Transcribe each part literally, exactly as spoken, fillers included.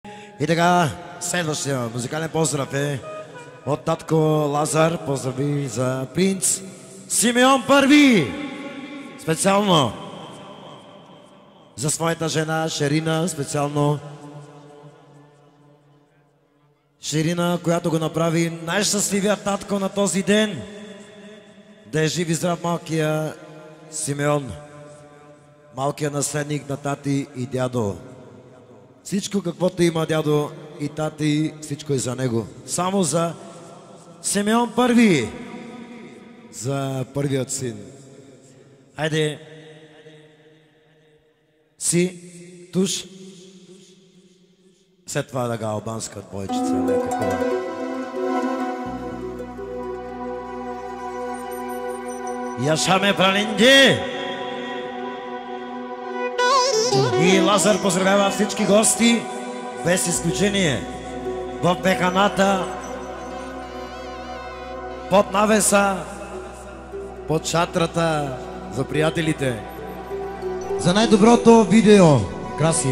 И така, следващия музикален поздрав е от татко Лазар. Поздрави за принц Симеон Първи. Специално за своята жена Шерина, специално Шерина, която го направи най-щастливия татко на този ден. Да е жив и здрав малкия Симеон, малкият наследник на тати и дядо. Всичко, каквото има дядо и тати, всичко е за него. Само за Симеон Първи, за първият син. Хайде, си, туш. След това да га албанска бойчица, лека хора. Яшаме пралинди! И Лазар поздравява всички гости, без изключение, в беханата, под навеса, под шатрата, за приятелите. За най-доброто видео, краси.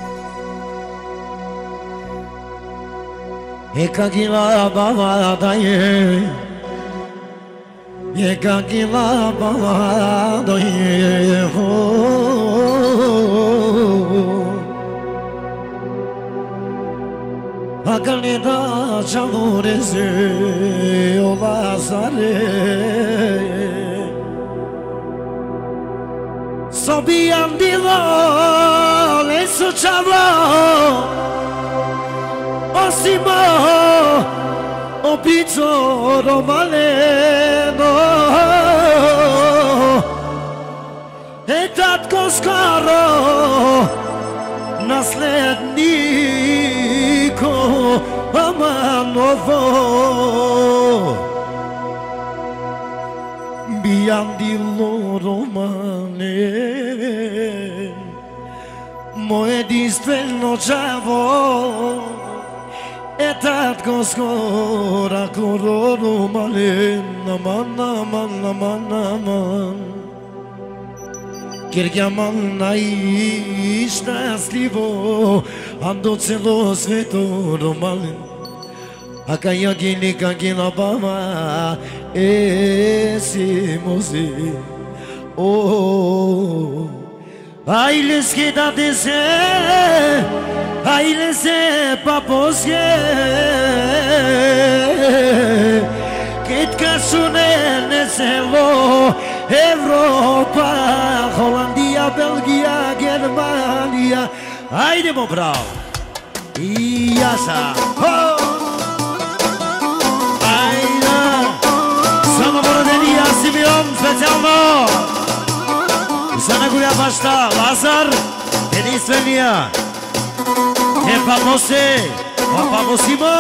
Ека гила баба да е, ека гила баба да е, Акални да чаморезе, о Лазаре, Собиям било, не сучаво, Осимо, опицо ромалено, е татко скоро, наследнико, ама ново. Биандило романе, мое единствено чаво, е татко скоро, коро ромален, аман, аман, аман, аман. Киргяман най-щастливо, андо цело свето ромален. Ака я гили, ка гила баба, е си мози. О, айле скидате се, айле се папоске, китка шунене село, Европа, Холандия, Белгия, Германия. Айде, му брал! И яса! Айде! За новородения Симеон специално! За неговия баща Лазар, единствения! Е папосе! Папосимо!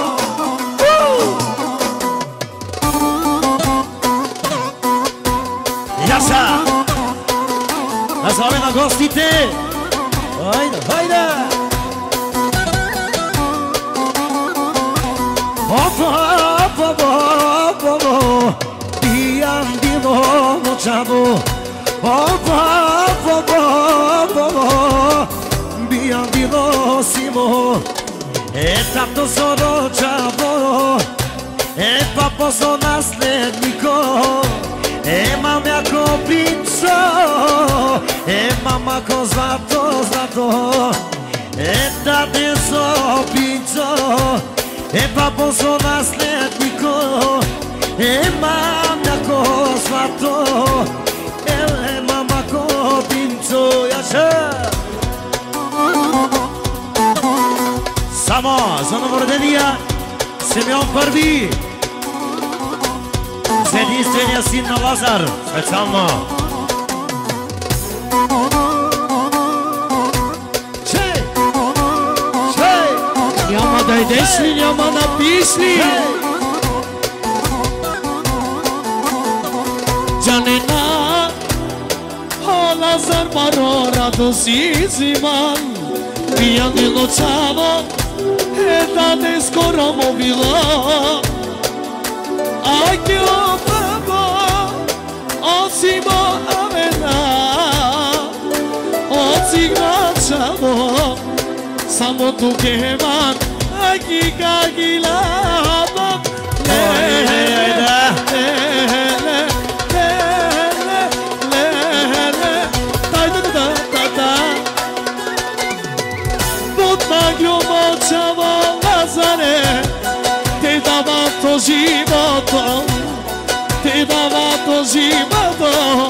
Яса! Назваме на гостите! Хайде, хайде! Опа, опа, опа, опа! Биям било ночаво! Опа, опа, опа, опа! Биям било симо! Е тато соро чаво! Е папо со наследнико! E mamma ko pinco, e mamma ko zlato, zlato, e tate so pinco, e papo so nasljedniko, e mamma ko zlato, e mamma ko pinco, jače. Samo za novorodenija Симеон Първи, с единствения син на Лазар, специално. Чей! Чей! Няма да идеш ли, няма напиш ли? Джанена, о Лазар маро радоси зиман, пияни ночаво, е даде скоро му било. Ai che ho fatto, oh si mo avena, oh si gacciamo, sam Samo tu keman Aki kagilaban Le le le le le le le le Ta ta ta ta ta Bot magro močavo lazare Te dava to životo Te dava to životo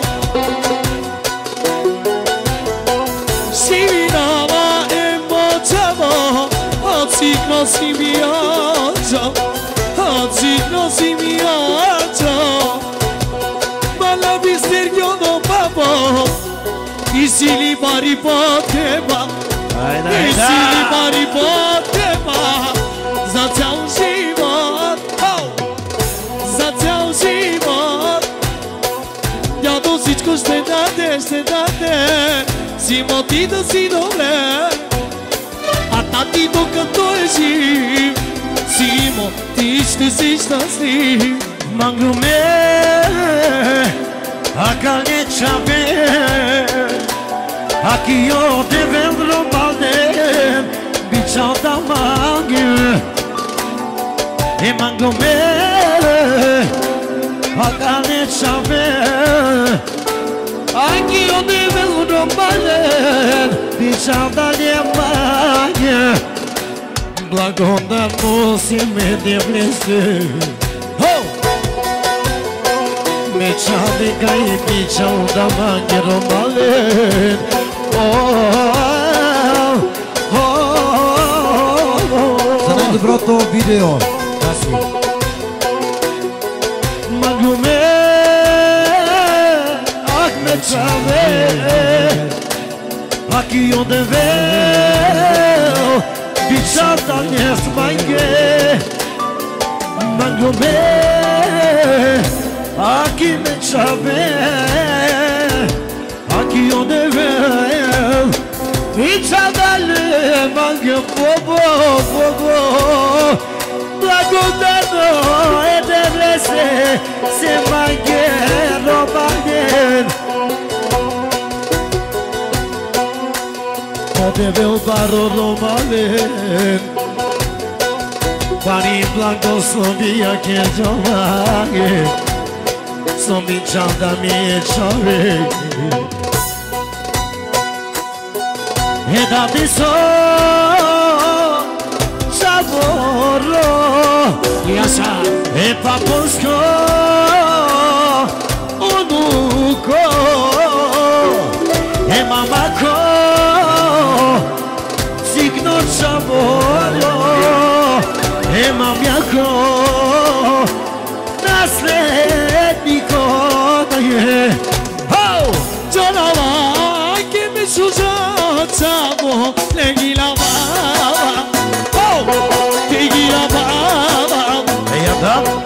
Sivinava e močavo Oggi non si viaggia, oggi non si viaggia, ma la misterio non papo, i si li pari poteva, i si li pari poteva, za ciał život, za ciał život, ja dosičko šte date, šte date, si motido si dobre. A tati dok to je živ Simo, ti ще si щастлив Mangu me Aka ne čabe Aki jo te vendro balde Bića da mangu E mangu me Aka ne čabe Aki jo te vendro balde Bića da ne mangu Blagodat mu si me devlese Me čade ga i pićao da mange romalen За най-доброто видео. Таси. Mangu me Ak me čade Aki jo devel Bićata ne smajge Mangu me Aki me čave Aki jo devel Bićata ne mange Bobo, bobo Blagodano e devlese Se mange robanjen Devel baro romalen Pani blagoslovija ke džovage Som mi čal da mi je čovek E da ti so Čavoro Jaša E pa polsko Unuko E mamako Signo čavoro E mamjako Nasledniko da je Čanava Ke mi šuža Čavo Legila baba Tegila baba E ja da